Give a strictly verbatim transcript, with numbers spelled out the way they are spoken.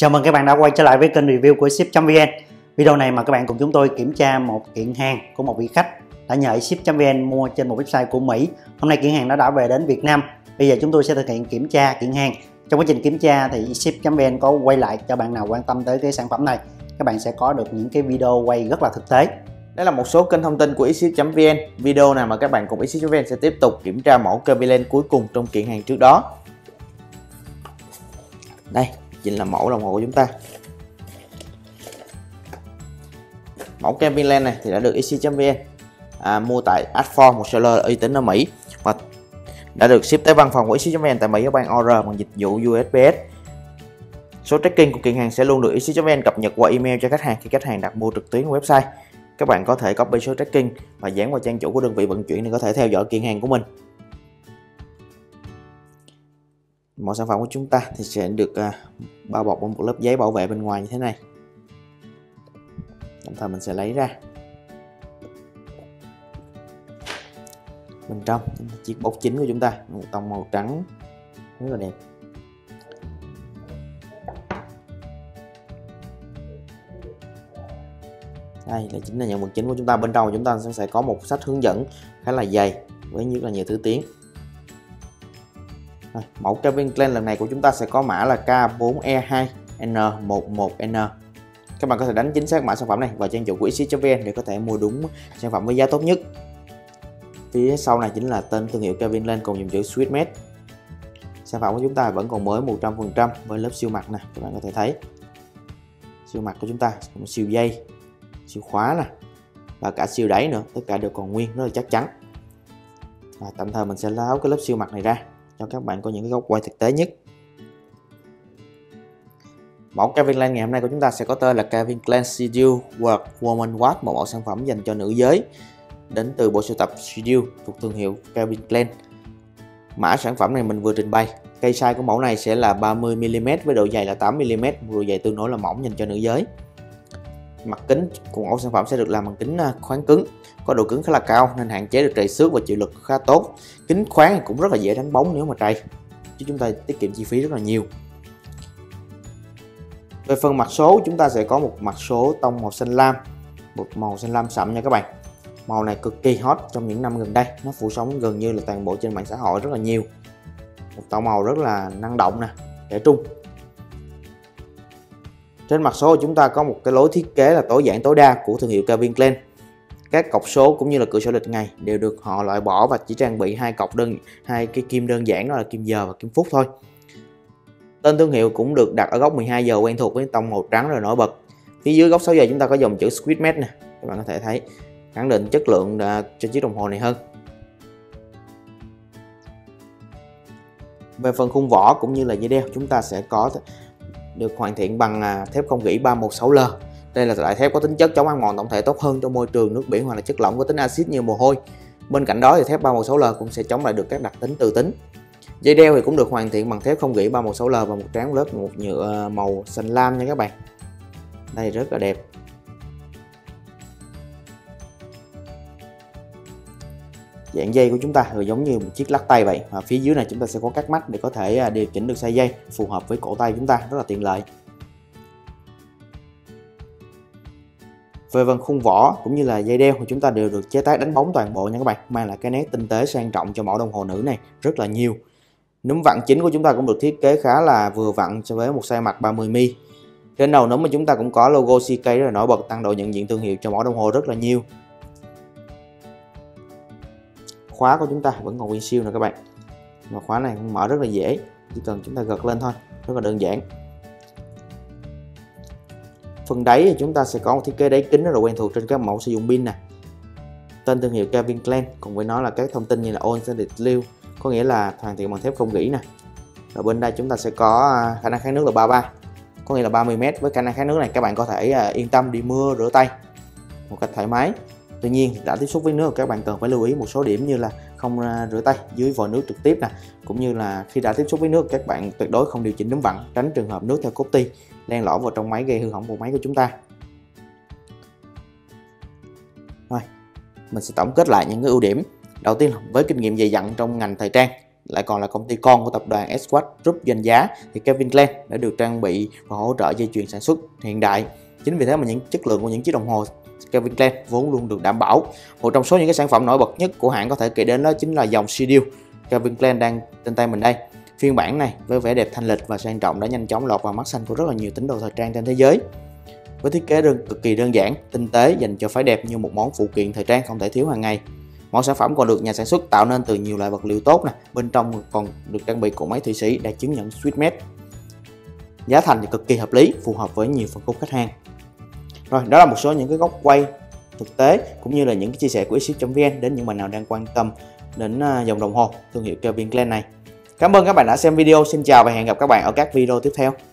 Chào mừng các bạn đã quay trở lại với kênh review của ship chấm vn. Video này mà các bạn cùng chúng tôi kiểm tra một kiện hàng của một vị khách đã nhờ ship chấm vn mua trên một website của Mỹ. Hôm nay kiện hàng nó đã về đến Việt Nam. Bây giờ chúng tôi sẽ thực hiện kiểm tra kiện hàng. Trong quá trình kiểm tra thì ship chấm vn có quay lại cho bạn nào quan tâm tới cái sản phẩm này. Các bạn sẽ có được những cái video quay rất là thực tế. Đây là một số kênh thông tin của exit chấm vn. Video nào mà các bạn cùng exit chấm vn sẽ tiếp tục kiểm tra mẫu cabin len cuối cùng trong kiện hàng trước đó. Đây chính là mẫu đồng hồ của chúng ta. Mẫu cabin len này thì đã được exit chấm vn à, mua tại Adform, một seller uy tín ở Mỹ, và đã được ship tới văn phòng của exit chấm vn tại Mỹ ở bang Oregon bằng dịch vụ u ét pê ét. Số tracking của kiện hàng sẽ luôn được exit chấm vn cập nhật qua email cho khách hàng khi khách hàng đặt mua trực tuyến website. Các bạn có thể copy số tracking và dán vào trang chủ của đơn vị vận chuyển để có thể theo dõi kiện hàng của mình. Mẫu sản phẩm của chúng ta thì sẽ được uh, bao bọc bằng một lớp giấy bảo vệ bên ngoài như thế này. Đồng thời mình sẽ lấy ra. Bên trong chiếc bọc chính của chúng ta, một tông màu trắng rất là đẹp. Đây là chính là nhận vật chính của chúng ta. Bên trong chúng ta sẽ có một sách hướng dẫn khá là dày với rất là nhiều thứ tiếng. Rồi, mẫu cabin len lần này của chúng ta sẽ có mã là K bốn E hai N một một N. Các bạn có thể đánh chính xác mã sản phẩm này vào trang chủ của exit chấm vn để có thể mua đúng sản phẩm với giá tốt nhất. Phía sau này chính là tên thương hiệu cabin len cùng dòng chữ Sweetmade. Sản phẩm của chúng ta vẫn còn mới một trăm phần trăm với lớp siêu mặt nè, các bạn có thể thấy. Siêu mặt của chúng ta cũng siêu dây, siêu khóa nè và cả siêu đáy nữa, tất cả đều còn nguyên, rất là chắc chắn. Và tạm thời mình sẽ tháo cái lớp siêu mặt này ra cho các bạn có những cái góc quay thực tế nhất. Mẫu cabin len ngày hôm nay của chúng ta sẽ có tên là Calvin Klein Studio Work Woman Watch, một mẫu sản phẩm dành cho nữ giới đến từ bộ sưu tập Studio thuộc thương hiệu Calvin Klein. Mã sản phẩm này mình vừa trình bày. Cây size của mẫu này sẽ là ba mươi mi li mét với độ dày là tám mi li mét, độ dày tương đối là mỏng dành cho nữ giới. Mặt kính của mẫu sản phẩm sẽ được làm bằng kính khoáng cứng, có độ cứng khá là cao nên hạn chế được trầy xước và chịu lực khá tốt. Kính khoáng cũng rất là dễ đánh bóng nếu mà trầy, chứ chúng ta tiết kiệm chi phí rất là nhiều. Về phần mặt số, chúng ta sẽ có một mặt số tông màu xanh lam, một màu xanh lam sậm nha các bạn. Màu này cực kỳ hot trong những năm gần đây, nó phủ sóng gần như là toàn bộ trên mạng xã hội rất là nhiều. Một tông màu rất là năng động nè, trẻ trung. Trên mặt số chúng ta có một cái lối thiết kế là tối giản tối đa của thương hiệu Calvin Klein. Các cọc số cũng như là cửa sổ lịch ngày đều được họ loại bỏ và chỉ trang bị hai cọc đơn, hai cái kim đơn giản, đó là kim giờ và kim phút thôi. Tên thương hiệu cũng được đặt ở góc mười hai giờ quen thuộc với tông màu trắng rồi nổi bật. Phía dưới góc sáu giờ chúng ta có dòng chữ Sweetmade nè, các bạn có thể thấy, khẳng định chất lượng cho chiếc đồng hồ này hơn. Về phần khung vỏ cũng như là dây đeo, chúng ta sẽ có được hoàn thiện bằng thép không gỉ ba một sáu L. Đây là loại thép có tính chất chống ăn mòn tổng thể tốt hơn trong môi trường nước biển hoặc là chất lỏng có tính axit như mồ hôi. Bên cạnh đó thì thép ba một sáu L cũng sẽ chống lại được các đặc tính từ tính. Dây đeo thì cũng được hoàn thiện bằng thép không gỉ ba một sáu L và một tráng lớp một nhựa màu xanh lam nha các bạn. Đây rất là đẹp. Dạng dây của chúng ta thì giống như một chiếc lắc tay vậy, và phía dưới này chúng ta sẽ có các mắt để có thể điều chỉnh được size dây phù hợp với cổ tay chúng ta, rất là tiện lợi. Về phần khung vỏ cũng như là dây đeo của chúng ta đều được chế tác đánh bóng toàn bộ nha các bạn, mang lại cái nét tinh tế sang trọng cho mẫu đồng hồ nữ này rất là nhiều. Núm vặn chính của chúng ta cũng được thiết kế khá là vừa vặn so với một size mặt ba mươi mi li mét. Trên đầu núm của chúng ta cũng có logo xê ca rất là nổi bật, tăng độ nhận diện thương hiệu cho mẫu đồng hồ rất là nhiều. Khóa của chúng ta vẫn còn nguyên siêu nè các bạn, và khóa này cũng mở rất là dễ, chỉ cần chúng ta gật lên thôi, rất là đơn giản. Phần đáy thì chúng ta sẽ có một thiết kế đáy kính rất là quen thuộc trên các mẫu sử dụng pin nè. Tên thương hiệu Calvin Klein cùng với nó là các thông tin như là All Stainless Steel, có nghĩa là hoàn thiện bằng thép không gỉ nè. Rồi bên đây chúng ta sẽ có khả năng kháng nước là ba mươi ba, có nghĩa là ba mươi mét. Với khả năng kháng nước này các bạn có thể yên tâm đi mưa rửa tay một cách thoải mái. Tuy nhiên đã tiếp xúc với nước các bạn cần phải lưu ý một số điểm như là không rửa tay dưới vòi nước trực tiếp nè, cũng như là khi đã tiếp xúc với nước các bạn tuyệt đối không điều chỉnh núm vặn, tránh trường hợp nước theo cốt ti len lỏi vào trong máy gây hư hỏng bộ máy của chúng ta. Rồi, mình sẽ tổng kết lại những cái ưu điểm. Đầu tiên với kinh nghiệm dày dặn trong ngành thời trang, lại còn là công ty con của tập đoàn Swatch Group danh giá, thì Calvin Klein đã được trang bị và hỗ trợ dây chuyền sản xuất hiện đại. Chính vì thế mà những chất lượng của những chiếc đồng hồ Calvin Klein vốn luôn được đảm bảo. Một trong số những cái sản phẩm nổi bật nhất của hãng có thể kể đến đó chính là dòng Seal Calvin Klein đang trên tay mình đây. Phiên bản này với vẻ đẹp thanh lịch và sang trọng đã nhanh chóng lọt vào mắt xanh của rất là nhiều tín đồ thời trang trên thế giới. Với thiết kế đơn cực kỳ đơn giản, tinh tế dành cho phái đẹp như một món phụ kiện thời trang không thể thiếu hàng ngày. Mẫu sản phẩm còn được nhà sản xuất tạo nên từ nhiều loại vật liệu tốt nè, bên trong còn được trang bị cỗ máy Thụy Sĩ đạt chứng nhận Swiss-Made. Giá thành thì cực kỳ hợp lý, phù hợp với nhiều phân khúc khách hàng. Rồi, đó là một số những cái góc quay thực tế cũng như là những cái chia sẻ của e ship chấm vn đến những bạn nào đang quan tâm đến dòng đồng hồ thương hiệu Calvin Klein này. Cảm ơn các bạn đã xem video. Xin chào và hẹn gặp các bạn ở các video tiếp theo.